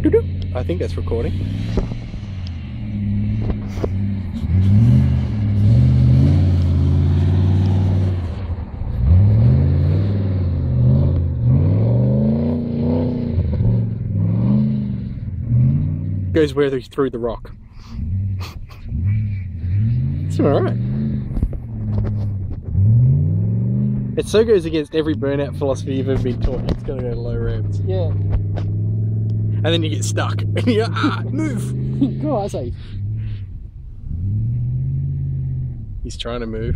I think that's recording. Goes where through the rock. It's alright. It so goes against every burnout philosophy you've ever been taught. It's gonna go to low revs. Yeah. And then you get stuck. And you're move! Go on, I say. He's trying to move.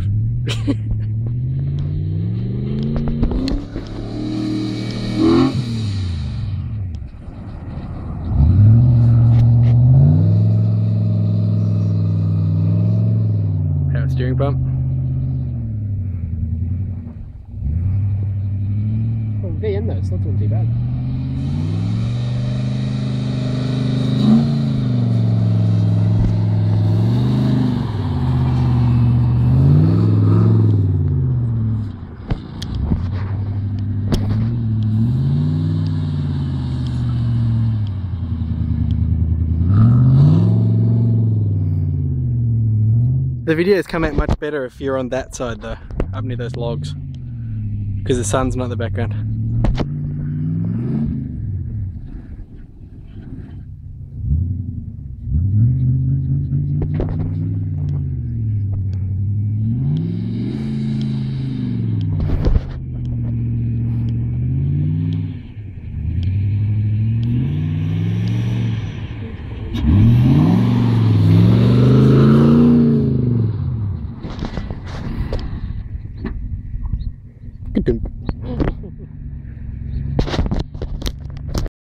Power steering pump. Well, VN though, it's not doing too bad. The videos come out much better if you're on that side though, up near those logs, because the sun's not in the background.